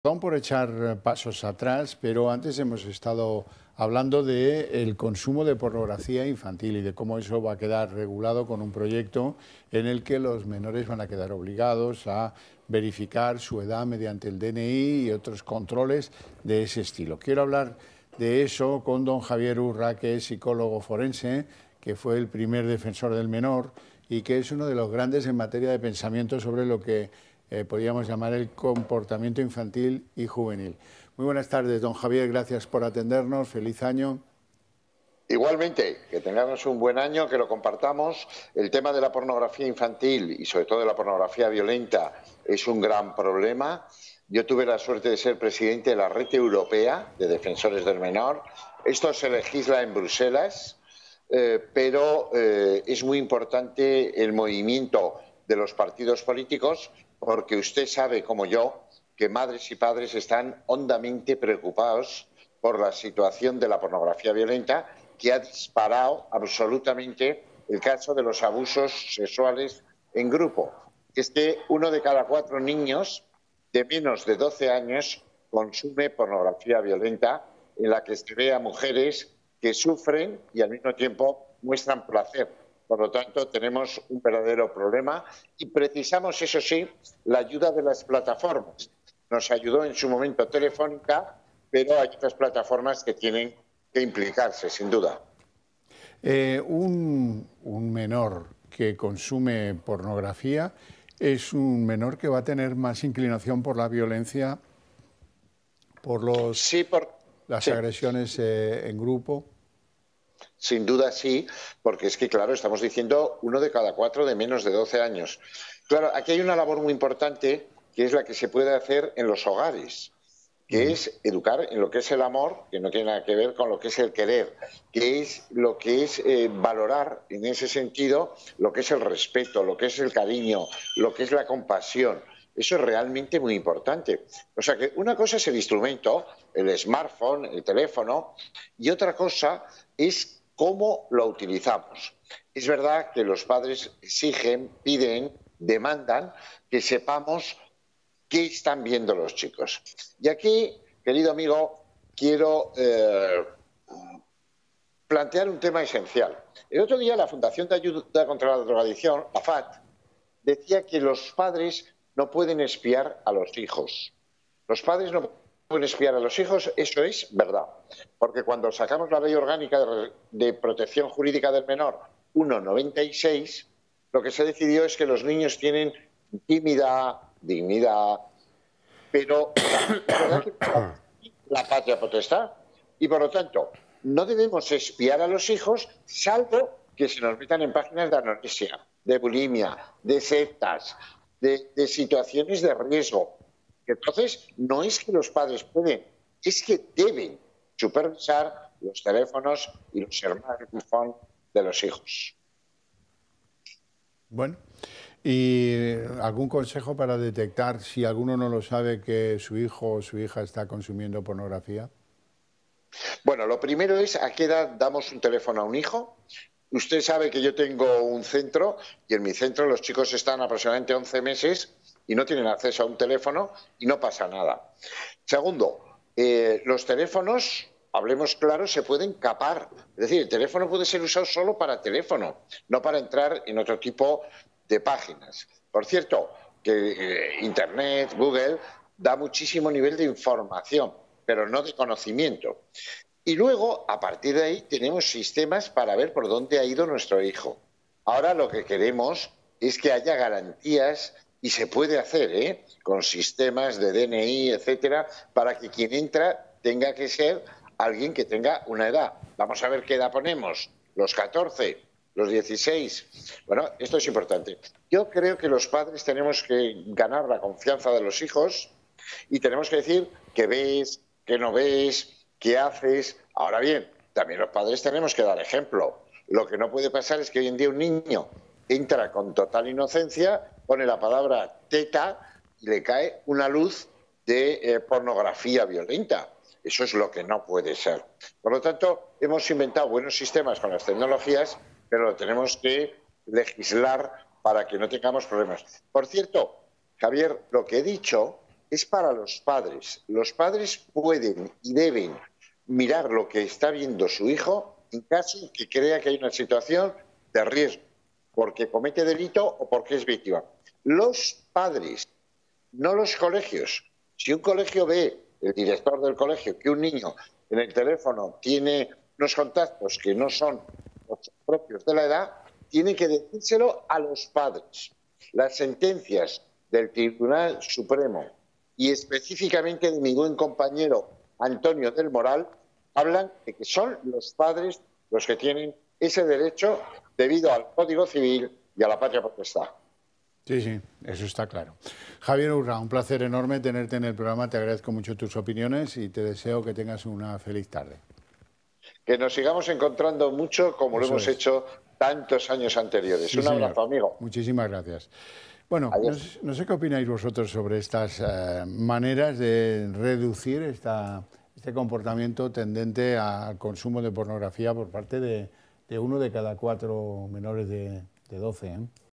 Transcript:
Perdón por echar pasos atrás, pero antes hemos estado hablando del consumo de pornografía infantil y de cómo eso va a quedar regulado con un proyecto en el que los menores van a quedar obligados a verificar su edad mediante el DNI y otros controles de ese estilo. Quiero hablar de eso con don Javier Urra, que es psicólogo forense, que fue el primer defensor del menor y que es uno de los grandes en materia de pensamiento sobre lo que podríamos llamar el comportamiento infantil y juvenil. Muy buenas tardes, don Javier, gracias por atendernos, feliz año. Igualmente, que tengamos un buen año, que lo compartamos. El tema de la pornografía infantil y sobre todo de la pornografía violenta es un gran problema. Yo tuve la suerte de ser presidente de la Red Europea de Defensores del Menor. Esto se legisla en Bruselas, pero es muy importante el movimiento de los partidos políticos, porque usted sabe, como yo, que madres y padres están hondamente preocupados por la situación de la pornografía violenta, que ha disparado absolutamente el caso de los abusos sexuales en grupo. Es que 1 de cada 4 niños de menos de 12 años consume pornografía violenta, en la que se ve a mujeres que sufren y al mismo tiempo muestran placer. Por lo tanto, tenemos un verdadero problema y precisamos, eso sí, la ayuda de las plataformas. Nos ayudó en su momento Telefónica, pero hay otras plataformas que tienen que implicarse, sin duda. Un menor que consume pornografía es un menor que va a tener más inclinación por la violencia, por las agresiones en grupo. Sin duda sí, porque es que, claro, estamos diciendo 1 de cada 4 de menos de 12 años. Claro, aquí hay una labor muy importante que es la que se puede hacer en los hogares, que es educar en lo que es el amor, que no tiene nada que ver con lo que es el querer, que es lo que es valorar en ese sentido lo que es el respeto, lo que es el cariño, lo que es la compasión. Eso es realmente muy importante. O sea que una cosa es el instrumento, el smartphone, el teléfono, y otra cosa es cómo lo utilizamos. Es verdad que los padres exigen, piden, demandan que sepamos qué están viendo los chicos. Y aquí, querido amigo, quiero plantear un tema esencial. El otro día la Fundación de Ayuda contra la Drogadicción, la FAD, decía que los padres no pueden espiar a los hijos. Los padres no pueden espiar a los hijos, eso es verdad. Porque cuando sacamos la Ley Orgánica de Protección Jurídica del Menor 1/96, lo que se decidió es que los niños tienen intimidad, dignidad, pero la verdad que la patria potestad. Y por lo tanto, no debemos espiar a los hijos, salvo que se nos metan en páginas de anorexia, de bulimia, de sectas, de situaciones de riesgo. Entonces, no es que los padres pueden, es que deben supervisar los teléfonos y los smartphones de los hijos. Bueno, ¿y algún consejo para detectar si alguno no lo sabe que su hijo o su hija está consumiendo pornografía? Bueno, lo primero es a qué edad damos un teléfono a un hijo. Usted sabe que yo tengo un centro y en mi centro los chicos están aproximadamente 11 meses y no tienen acceso a un teléfono y no pasa nada. Segundo, los teléfonos, hablemos claro, se pueden capar. Es decir, el teléfono puede ser usado solo para teléfono, no para entrar en otro tipo de páginas. Por cierto, que Internet, Google, da muchísimo nivel de información, pero no de conocimiento. Y luego, a partir de ahí, tenemos sistemas para ver por dónde ha ido nuestro hijo. Ahora lo que queremos es que haya garantías, y se puede hacer, con sistemas de DNI, etcétera, para que quien entra tenga que ser alguien que tenga una edad. Vamos a ver qué edad ponemos, los 14, los 16. Bueno, esto es importante. Yo creo que los padres tenemos que ganar la confianza de los hijos y tenemos que decir qué ves, qué no ves, qué haces. Ahora bien, también los padres tenemos que dar ejemplo. Lo que no puede pasar es que hoy en día un niño entra con total inocencia, pone la palabra teta y le cae una luz de pornografía violenta. Eso es lo que no puede ser. Por lo tanto, hemos inventado buenos sistemas con las tecnologías, pero lo tenemos que legislar para que no tengamos problemas. Por cierto, Javier, lo que he dicho es para los padres. Los padres pueden y deben mirar lo que está viendo su hijo en caso que crea que hay una situación de riesgo, porque comete delito o porque es víctima. Los padres, no los colegios. Si un colegio ve, el director del colegio, que un niño en el teléfono tiene unos contactos que no son los propios de la edad, tiene que decírselo a los padres. Las sentencias del Tribunal Supremo y específicamente de mi buen compañero Antonio del Moral hablan de que son los padres los que tienen ese derecho debido al Código Civil y a la patria potestad. Sí, sí, eso está claro. Javier Urra, un placer enorme tenerte en el programa, te agradezco mucho tus opiniones y te deseo que tengas una feliz tarde. Que nos sigamos encontrando mucho como lo Eso hemos es. hecho tantos años anteriores. Sí, Un señor. abrazo, amigo. Muchísimas gracias. Bueno, Adiós. no sé qué opináis vosotros sobre estas maneras de reducir este comportamiento tendente al consumo de pornografía por parte de 1 de cada 4 menores de 12, ¿eh?